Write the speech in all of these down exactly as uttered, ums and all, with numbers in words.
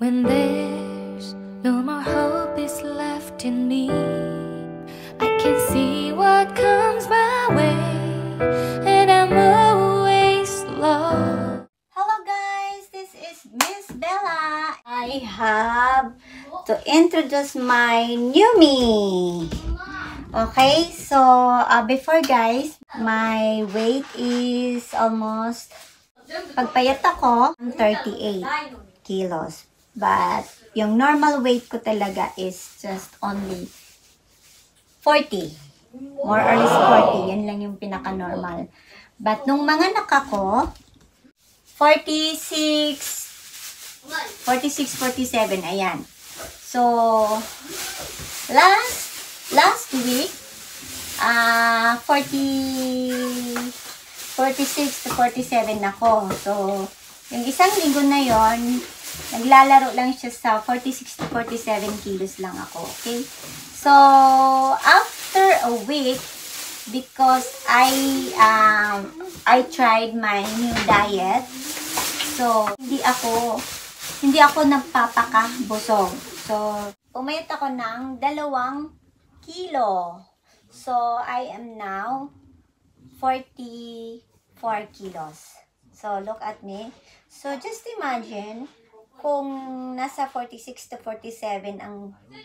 When there's no more hope is left in me, I can see what comes my way, and I'm always lost. Hello guys, this is Miss Bella. I have to introduce my new me. Okay, so uh, before guys, my weight is almost, pagpayat ako, thirty-eight kilos. But yung normal weight ko talaga is just only forty. More or less forty. Yan lang yung pinaka-normal. But nung mga anak ako, forty-six, forty-six, forty-seven, ayan. So, last, last week, uh, forty, forty-six to forty-seven ako. So, yung isang linggo na yon, naglalaro lang siya sa forty-six to forty-seven kilos lang ako, okay? So, after a week, because I, um, I tried my new diet, so, hindi ako, hindi ako nagpapakabusog. So, pumayat ako ng dalawang kilo. So, I am now forty-four kilos. So, look at me. So, just imagine, kung nasa forty-six to forty-seven ang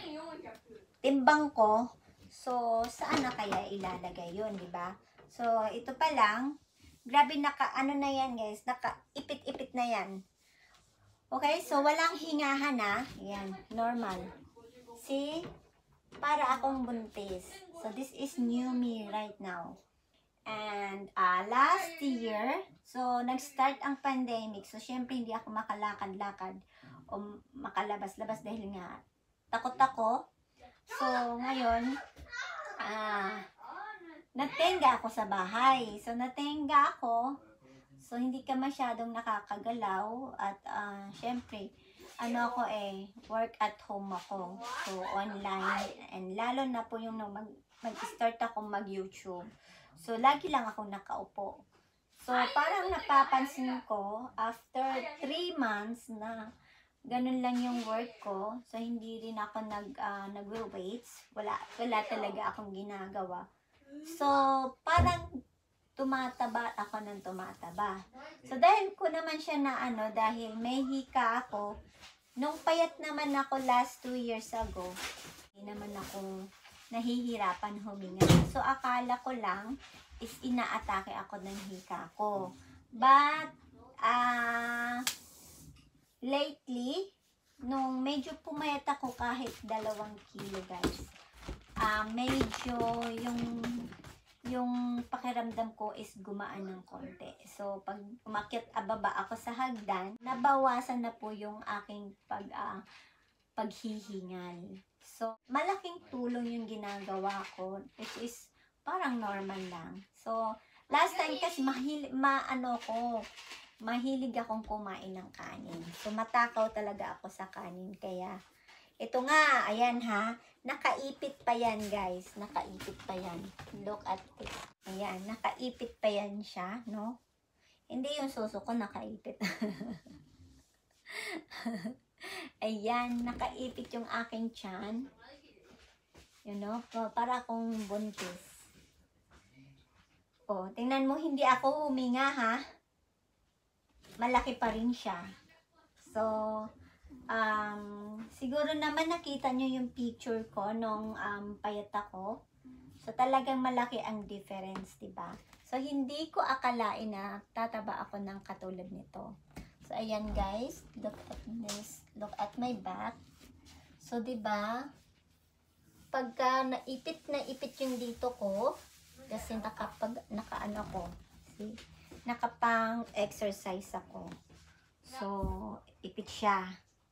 timbang ko, so, saan na kaya ilalagay yun, di ba? So, ito pa lang, grabe naka, ano na yan guys, naka ipit-ipit na yan. Okay, so, walang hingahan na, yan, normal. See? Para akong buntis. So, this is new me right now. And uh, last year, so nag-start ang pandemic. So, syempre hindi ako makalakad-lakad o makalabas-labas dahil nga takot ako. So, ngayon, uh, natenga ako sa bahay. So, natenga ako. So, hindi ka masyadong nakakagalaw. At uh, syempre, ano ako eh, work at home ako. So, online. And lalo na po yung mag- mag-start ako mag-YouTube. So, lagi lang ako nakaupo. So, parang napapansin ko, after three months na ganun lang yung work ko, so hindi rin ako nag, uh, nag-weights. Wala, wala talaga akong ginagawa. So, parang tumataba ako ng tumataba. So, dahil ko naman siya na ano, dahil may hika ako, nung payat naman ako last two years ago, hindi naman ako nahihirapan huminga. So, akala ko lang is inaatake ako ng hika ko. But, ah, uh, lately, nung medyo pumayat ako kahit dalawang kilo, guys, ah, uh, medyo yung, yung pakiramdam ko is gumaan ng konti. So, pag umakyat ababa ako sa hagdan, nabawasan na po yung aking pag, uh, paghihingal. So, malaking tulong yung ginagawa ko, which is parang normal lang. So, last time kasi mahil, ma, ano ko, mahilig akong kumain ng kanin. So, matakaw talaga ako sa kanin. Kaya, ito nga, ayan ha, nakaipit pa yan guys. Nakaipit pa yan. Look at it. Ayan, nakaipit pa yan siya, no? Hindi yung suso ko nakaipit. Ayan, nakaipit yung aking tiyan. You know, para akong buntis. O, tingnan mo, hindi ako huminga, ha? Malaki pa rin siya. So, um, siguro naman nakita nyo yung picture ko nung um, payat ako. So, talagang malaki ang difference, diba? So, hindi ko akalain na tataba ako ng katulad nito. So, ayan guys, look at this, look at my back. So, diba, pagka naipit na ipit yung dito ko, kasi nakapag, nakaano ko, see, nakapang exercise ako. So, ipit siya.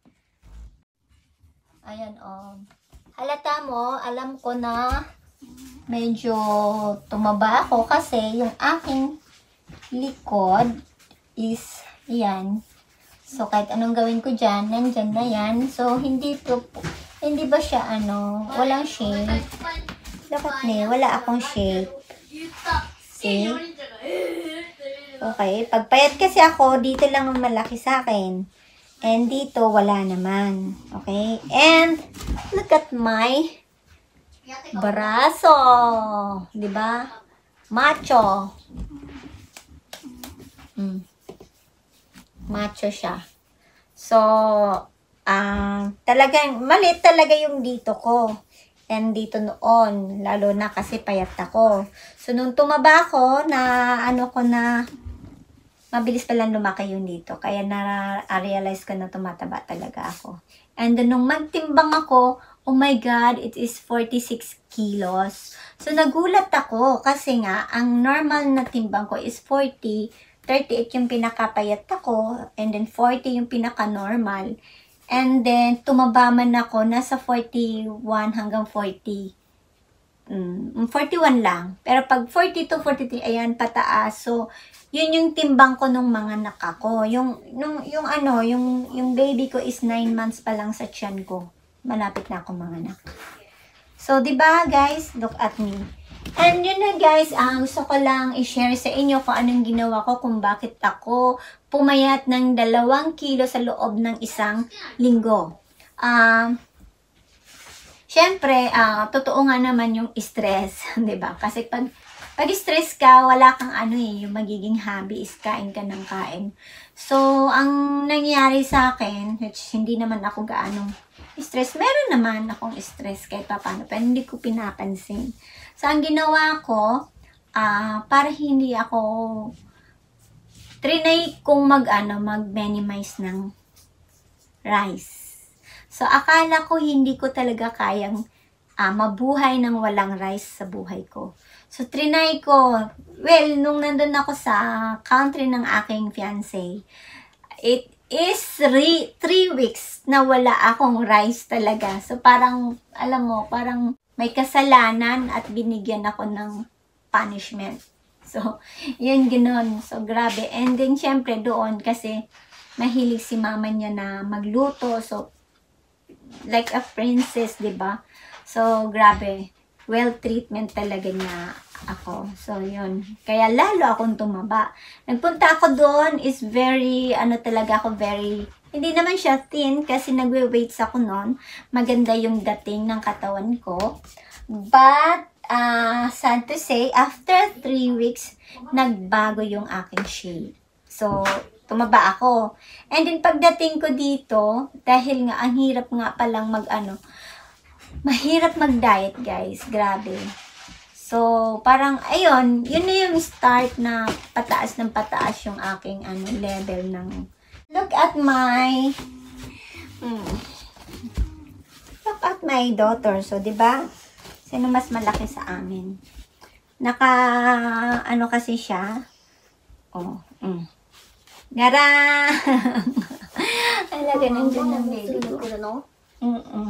Ayan, oh. Halata mo, alam ko na medyo tumaba ako kasi yung aking likod is yan. So, kahit anong gawin ko dyan, nandyan na yan. So, hindi to, hindi ba siya, ano, walang shape. Dapat ne, wala akong shape. See? Okay, pagpayat kasi ako, dito lang ang malaki sa akin. And dito, wala naman. Okay? And, look at my braso. Diba? Macho. Mm. Macho siya. So, ah, uh, talagang, maliit talaga yung dito ko. And dito noon, lalo na kasi payat ako. So, nung tumaba ako, na ano ko na, mabilis palang lumaki yung dito. Kaya na-realize ko na tumataba talaga ako. And then, nung magtimbang ako, oh my God, it is forty-six kilos. So, nagulat ako kasi nga, ang normal na timbang ko is forty, thirty-eight yung pinakapayat ako, and then forty yung pinaka-normal. And then, tumaba man ako, nasa forty-one hanggang forty. Mm, forty-one lang. Pero pag forty-two, forty-three, ayan, pataas. So, yun yung timbang ko nung mga anak ako. Yung, nung, yung ano, yung, yung baby ko is nine months pa lang sa tiyan ko. Malapit na ako mga anak. So, di ba guys, look at me. And yun na guys, uh, gusto ko lang i-share sa inyo kung anong ginawa ko, kung bakit ako pumayat ng dalawang kilo sa loob ng isang linggo. Uh, Siyempre, uh, totoo nga naman yung stress, di ba? Kasi pag, pag stress ka, wala kang ano eh, yung magiging hobby is kain ka ng kain. So, ang nangyari sa akin, which hindi naman ako gaano stress, meron naman akong stress kahit pa paano, pero hindi ko pinapansin. So, ang ginawa ko, uh, para hindi ako, trinay kong mag, ano, mag-minimize ng rice. So, akala ko hindi ko talaga kayang uh, mabuhay ng walang rice sa buhay ko. So, trinay ko, well, nung nandun ako sa country ng aking fiancé, it is three, three weeks na wala akong rice talaga. So, parang, alam mo, parang may kasalanan at binigyan ako ng punishment. So, yun ganoon. So, grabe. And then, syempre, doon kasi mahilig si mama niya na magluto. So, like a princess, diba? So, grabe. Well treatment talaga niya ako. So, yun. Kaya lalo akong tumaba. Nagpunta ako doon is very, ano talaga ako, very, hindi naman siya thin kasi nagwe-weights ako noon. Maganda yung dating ng katawan ko. But, uh, sad to say, after three weeks, nagbago yung aking shape. So, tumaba ako. And then, pagdating ko dito, dahil nga, ang hirap nga palang mag-ano, mahirap mag-diet, guys. Grabe. So, parang, ayun, yun na yung start na pataas ng pataas yung aking ano, level ng, look at my, hmm, look at my daughter. So, diba? Sino mas malaki sa amin? Naka, ano kasi siya? Oh, mm. Gara! Alaga, nandiyan ng baby ko. Mm-mm.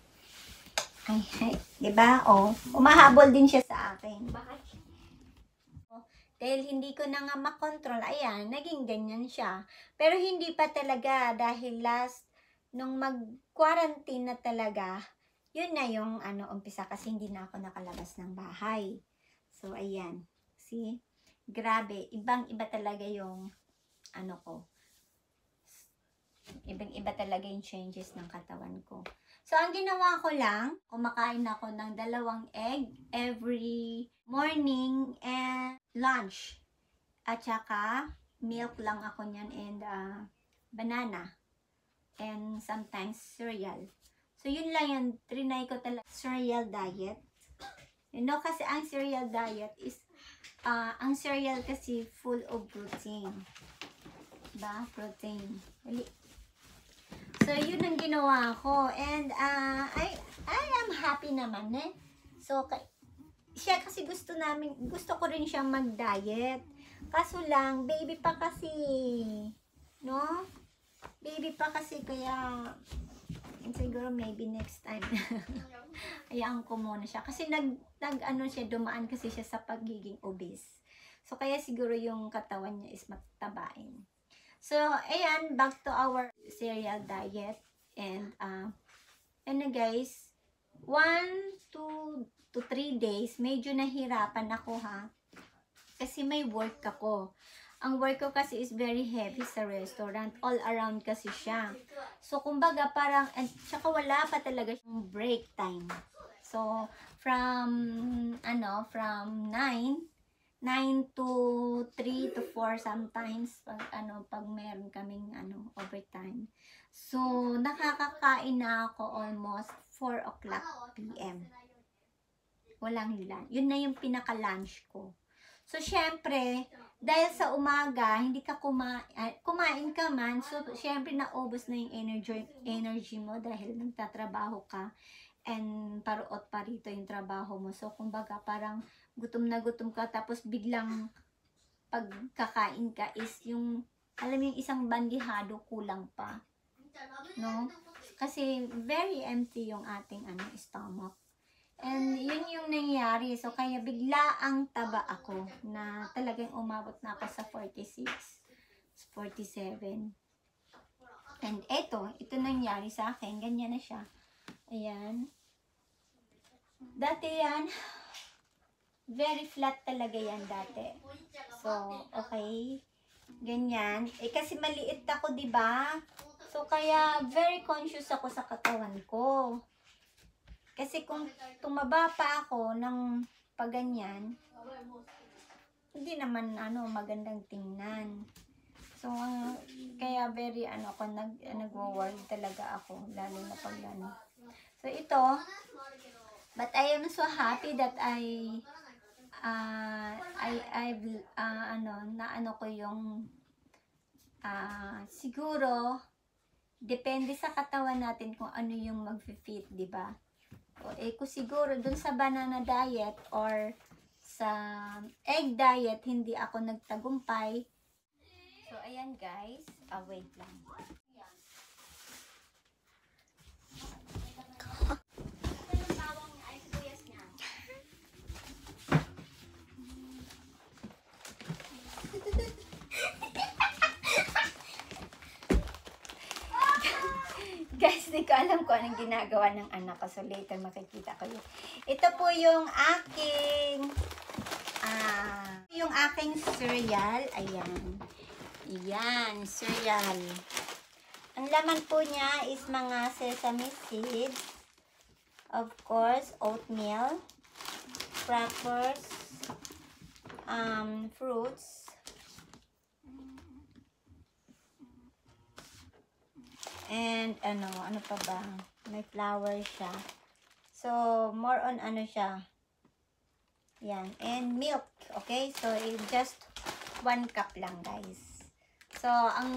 Ay, ay. Diba? O, oh, umahabol din siya sa akin. Bakit? Oh, dahil hindi ko na nga makontrol, ayan, naging ganyan siya. Pero hindi pa talaga dahil last, nung mag-quarantine na talaga, yun na yung ano, umpisa kasi hindi na ako nakalabas ng bahay. So, ayan. See? Grabe. Ibang-iba talaga yung ano ko. Ibang-iba talaga yung changes ng katawan ko. So, ang ginawa ko lang, kumakain ako ng dalawang egg every morning and lunch. At saka, milk lang ako niyan and uh, banana. And sometimes cereal. So, yun lang yun. Trinay ko talaga cereal diet. You know, kasi ang cereal diet is, uh, ang cereal kasi full of protein. Diba? Protein. So, yun ang ginawa ko. And, uh, I, I am happy naman eh. So, siya kasi gusto namin, gusto ko rin siyang mag-diet. Kaso lang, baby pa kasi. No? Baby pa kasi, kaya, siguro maybe next time. Hayaan ko muna siya. Kasi nag, nag, ano siya, dumaan kasi siya sa pagiging obese. So, kaya siguro yung katawan niya is matabain. So, ayan, back to our cereal diet. And, uh, and guys, one, two, to three days, medyo nahirapan ako ha. Kasi may work ako. ang work ko kasi is very heavy sa restaurant. All around kasi siya. So, kumbaga parang, and tsaka wala pa talaga siyang break time. So, from, ano, from nine, nine to three to four sometimes, pag, ano, pag meron kaming, ano, overtime. So, nakakakain na ako almost four o'clock p m Walang lunch. Yun na yung pinaka-lunch ko. So, syempre, dahil sa umaga, hindi ka kumain, kumain ka man, so, syempre, naubos na yung energy, energy mo dahil nagtatrabaho ka and paruot pa rito yung trabaho mo. So, kumbaga, parang gutom na gutom ka, tapos biglang pagkakain ka is yung, alam mo yung isang bandihado, kulang pa. No? Kasi, very empty yung ating ano, stomach. And yun yung nangyari. So, kaya bigla ang taba ako na talagang umabot na ako sa forty-six, forty-seven. And eto, ito nangyari sa akin. Ganyan na siya. Ayan. Dati yan, very flat talaga yan dati. So, okay. Ganyan. Eh, kasi maliit ako, diba? So, kaya very conscious ako sa katawan ko. Kasi kung tumaba pa ako ng paganyan, hindi naman ano magandang tingnan. So, uh, kaya very ano ako, nag, nagwo-worry talaga ako, lalo na pag ano. So, ito, but I am so happy that I, uh, I, I, uh, ano, na ano ko yung, uh, siguro, depende sa katawan natin kung ano yung mag-fit, di ba? O, eh, kung siguro dun sa banana diet or sa egg diet, hindi ako nagtagumpay. So, ayan guys. Ah, wait lang. Guys, di ko alam kung anong ginagawa ng anak ko. So, later makikita ko yun. Ito po yung aking ah, yung aking cereal. Ayan. Ayan, cereal. Ang laman po niya is mga sesame seeds. Of course, oatmeal, crackers, um, fruits, and ano, ano pa ba? May flour siya. So, more on ano siya. Yan. And milk. Okay? So, just one cup lang, guys. So, ang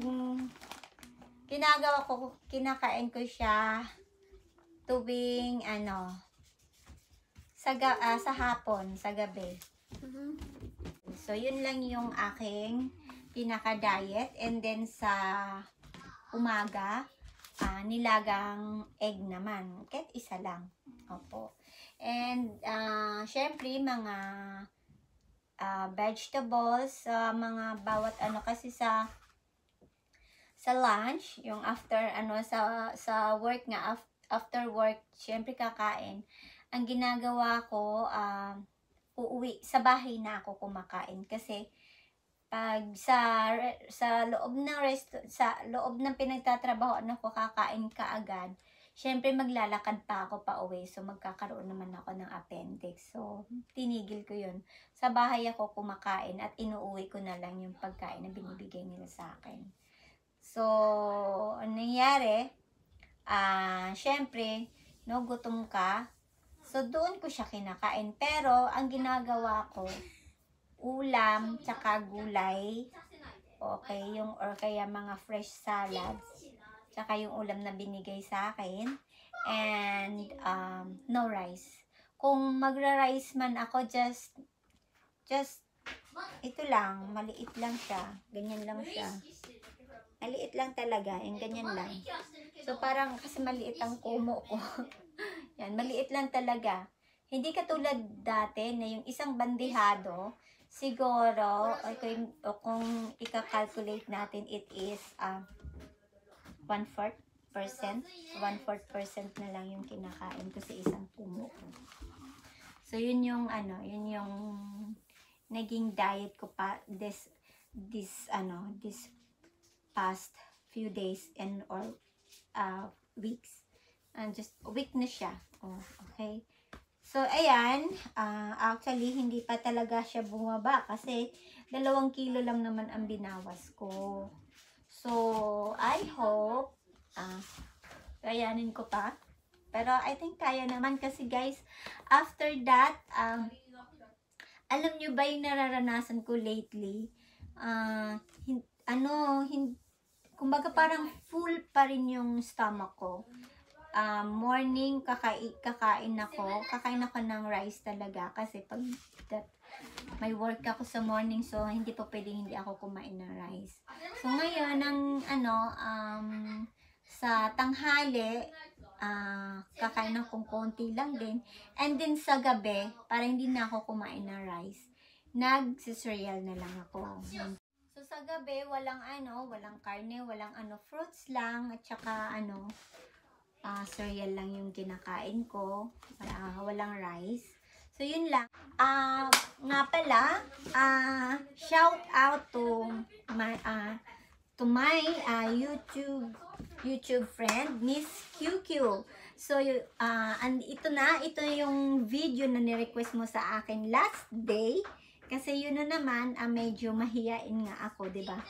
ginagawa ko, kinakain ko siya tuwing, ano, sa, uh, sa hapon, sa gabi. So, yun lang yung aking pinaka-diet. And then, sa umaga, uh, nilagang egg naman. Kahit isa lang. Opo. And, uh, syempre, mga uh, vegetables, uh, mga bawat ano kasi sa sa lunch, yung after, ano, sa, sa work nga, af, after work, syempre kakain. Ang ginagawa ko, uh, uuwi, sa bahay na ako kumakain. Kasi, pag sa sa loob ng rest sa loob ng pinagtatrabahoan ako kakain ka agad, syempre maglalakad pa ako pa uwi, so magkakaroon naman ako ng appendix. So tinigil ko 'yun. Sa bahay ako kumakain at inuuwi ko na lang yung pagkain na binibigay nila sa akin. So ang nangyari, ah uh, syempre no gutom ka. So doon ko siya kinakain, pero ang ginagawa ko ulam, tsaka gulay, okay, yung, or kaya mga fresh salads, tsaka yung ulam na binigay sa akin, and, um, no rice. Kung magra-rice man ako, just, just, ito lang, maliit lang siya, ganyan lang siya, maliit lang talaga, yung ganyan lang. So, parang, kasi maliit ang kumo ko, yan, maliit lang talaga. Hindi katulad dati, na yung isang bandihado, siguro, okay, o kung ika-calculate natin, it is uh, one-fourth percent. one-fourth percent na lang yung kinakain ko sa isang pumo. So, yun yung, ano, yun yung naging diet ko pa, this, this ano this past few days and or uh, weeks. And just a week na siya. Oh, okay. So, ayan. Uh, actually, hindi pa talaga siya bumaba kasi dalawang kilo lang naman ang binawas ko. So, I hope uh, kayanin ko pa. Pero, I think kaya naman kasi guys, after that, um, alam nyo ba yung nararanasan ko lately? Uh, hin ano, hin kumbaga parang full pa rin yung stomach ko. Uh, morning, kakain, kakain ako. Kakain ako ng rice talaga. Kasi pag that, may work ako sa morning, so hindi pa pwedeng hindi ako kumain ng rice. So ngayon, ng ano, um, sa tanghali, uh, kakain akong konti lang din. And then sa gabi, para hindi na ako kumain ng rice, nag-cereal na lang ako. So sa gabi, walang ano, walang karne, walang ano, fruits lang, at saka ano, Uh, cereal lang yung kinakain ko. Uh, walang rice. So, yun lang. Uh, nga pala, uh, shout out to my, uh, to my uh, YouTube YouTube friend, Miss Q Q. So, uh, and ito na, ito yung video na ni-request mo sa akin last day. Kasi yun na naman, uh, medyo mahiyain nga ako, diba?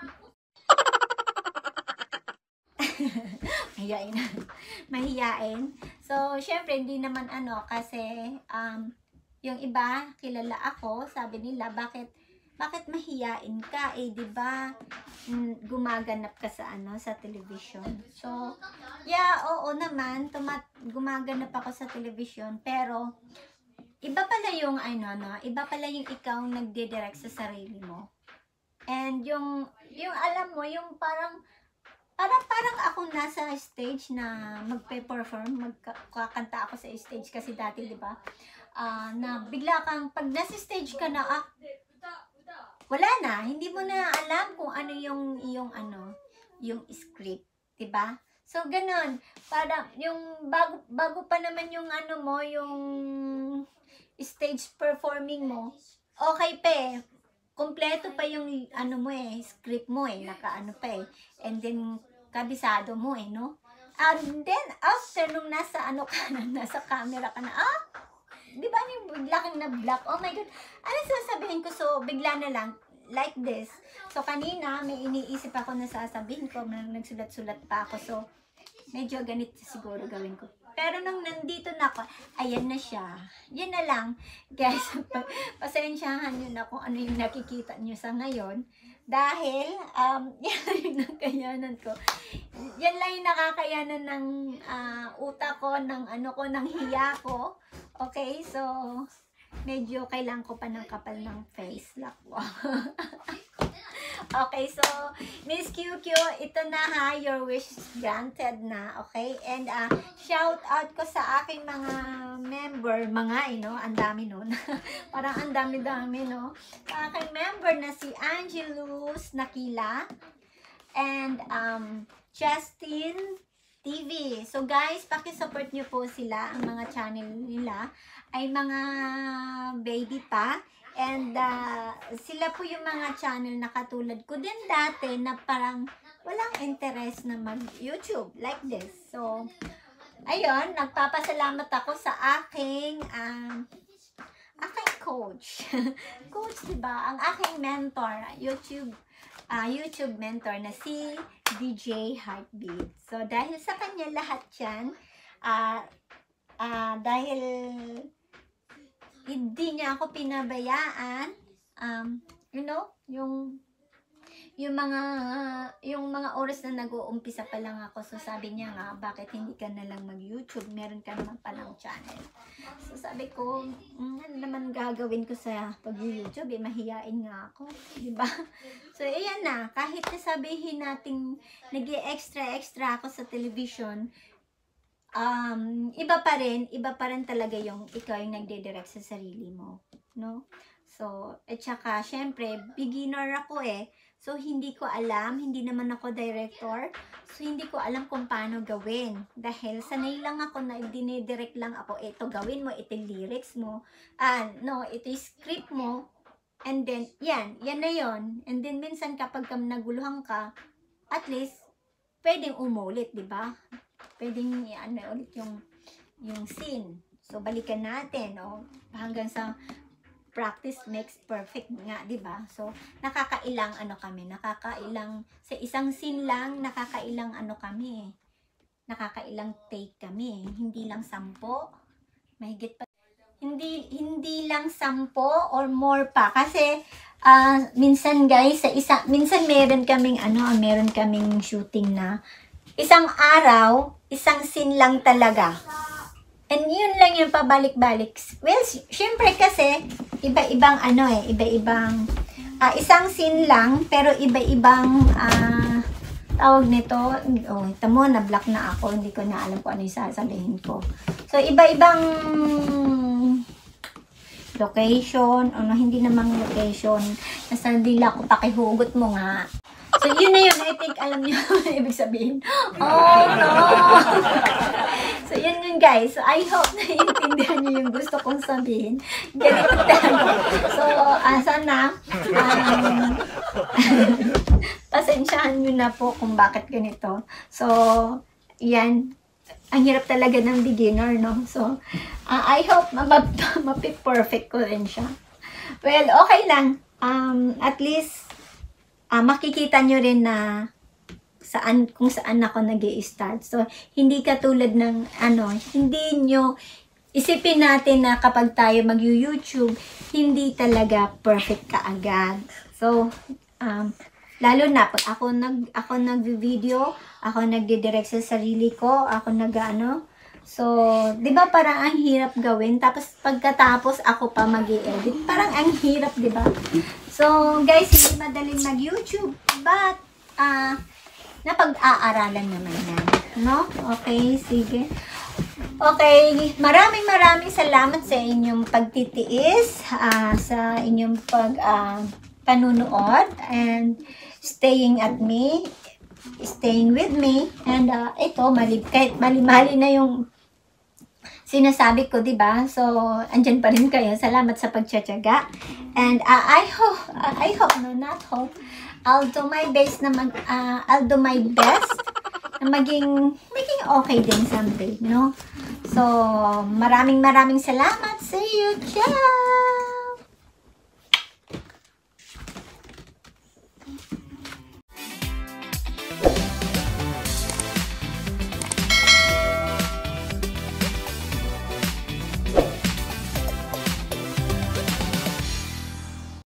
Mahiyain. Mahiyain. So, syempre, hindi naman ano, kasi, um, yung iba, kilala ako, sabi nila, bakit, bakit mahiyain ka? Eh, diba, gumaganap ka sa, ano, sa television. So, yeah, oo naman, tumat, gumaganap ako sa television, pero, iba pala yung, ano, no, iba pala yung ikaw nagdidirect sa sarili mo. And, yung, yung alam mo, yung parang, Parang, parang ako nasa stage na magpe-perform, magkakanta ako sa stage kasi dati, di ba? Uh, na bigla kang, pag nasa stage ka na, ah, wala na, hindi mo na alam kung ano yung, yung ano, yung script, di ba? So, ganun, parang, yung, bago, bago pa naman yung ano mo, yung stage performing mo, okay pa eh. Kompleto pa yung ano mo eh, script mo eh, naka ano pa eh. And then, kabisado mo eh, no? And then, after nung nasa ano ka na, nasa camera ka na, ah, di ba yung bigla kang na-block? Oh my God, ano sasabihin ko? So, bigla na lang, like this. So, kanina, may iniisip ako na sasabihin ko, nagsulat-sulat pa ako. So, medyo ganito siguro gawin ko. Pero nung nandito na ako, ayan na siya. Yan na lang. Guys, pasensyahan nyo na kung ano yung nakikita nyo sa ngayon. Dahil, um, yan yung nakayanan ko. Yan lang yung nakakayanan ng uh, utak ko, ng ano ko, ng hiya ko. Okay, so, medyo kailangan ko pa ng kapal ng face lock. Okay, so, Miss Q Q, ito na ha, your wish is granted na, okay? And, uh, shout out ko sa aking mga member, mga, eh, no? Ang dami nun. Parang ang dami-dami, no? Sa aking member na si Angelus Nakila and, um, Justin T V. So, guys, pakisupport nyo po sila. Ang mga channel nila ay mga baby pa. And uh, sila po yung mga channel na katulad ko din dati na parang walang interest na mag-YouTube like this. So, ayun, nagpapasalamat ako sa aking um, aking coach. Coach, diba? Ang aking mentor, YouTube uh, YouTube mentor na si D J Heartbeat. So, dahil sa kanya lahat yan, uh, uh, dahil hindi niya ako pinabayaan, um, you know, yung yung mga yung mga oras na nag-uumpisa pa lang ako. So sabi niya nga, bakit hindi ka na lang mag-YouTube? Meron ka naman palang channel. So sabi ko, mm, ano naman gagawin ko sa pag-YouTube? Eh, mahiyain nga ako, di ba? So ayan na, kahit sabihin natin nag-extra-extra ako sa television, Um, iba pa rin, iba pa rin talaga yung ikaw yung nagde-direct sa sarili mo, no? So, at saka, syempre, beginner ako eh. So, hindi ko alam, hindi naman ako director. So, hindi ko alam kung paano gawin. Dahil, sanay lang ako na dinidirect lang ako, ito gawin mo, ito lyrics mo. Ah, no, ito script mo. And then, yan, yan na yon. And then, minsan kapag kam naguluhan ka, at least, pwedeng umulit, di ba? Pwedeng, ano, ulit yung, yung scene. So, balikan natin, o, hanggang sa practice makes perfect nga, di ba? So, nakakailang, ano kami, nakakailang, sa isang scene lang, nakakailang, ano kami, nakakailang take kami. Hindi lang sampo, mahigit pa. Hindi hindi lang sampo or more pa kasi uh, minsan guys sa isa minsan meron kaming ano, meron kaming shooting na isang araw, isang scene lang talaga. And yun lang yung pabalik-balik. Well, syempre kasi iba-ibang ano eh, iba-ibang uh, isang scene lang pero iba-ibang uh, tawag nito. Oh, ito mo na black na ako, hindi ko na alam kung ano yung sasabihin ko. So iba-ibang location, ano, hindi namang location. Nasa dila ko, pakihugot mo nga. So, yun na yun. I think, alam niyo ibig sabihin. Oh, no! So, yun yun, guys. So, I hope na intindihan niyo yung gusto kong sabihin. Ganito talaga. So, uh, sana, um, pasensyahan niyo na po kung bakit ganito. So, yan. Ang hirap talaga ng beginner, no? So, uh, I hope mapi-perfect ko rin siya. Well, okay lang. Um, at least, uh, makikita nyo rin na saan, kung saan ako nag-i-start. So, hindi katulad ng, ano, hindi nyo, isipin natin na kapag tayo mag-YouTube, hindi talaga perfect kaagad. So, um, lalo na, pag ako nag, ako nag-video, ako nagdidirect sa sarili ko, ako nag-ano. So, di ba parang ang hirap gawin? Tapos pagkatapos ako pa mag-i-edit. Parang ang hirap, di ba? So, guys, hindi madaling mag-YouTube. But, ah, uh, napag-aaralan naman yan. No? Okay, sige. Okay, maraming maraming salamat sa inyong pagtitiis, uh, sa inyong pag, uh, panunood, and staying at me. Staying with me, and uh, ito, mali, kahit mali-mali na yung sinasabi ko, diba? So, andyan pa rin kayo. Salamat sa pagtsatsaga. And uh, I hope, uh, I hope, no, not hope, I'll do my best na mag, uh, I'll do my best na maging, maging okay din someday, no? So, maraming maraming salamat. See you, ciao!